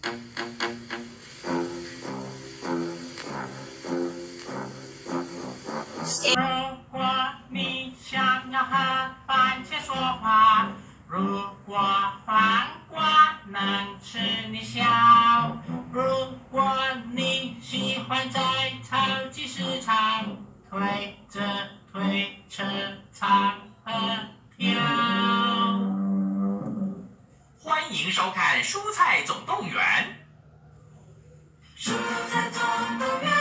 如果你想要和番茄说话，如果黄瓜能吃你笑，如果你喜欢在超级市场推着推车唱和跳。 欢迎收看《蔬菜总动员》。 蔬菜总动员。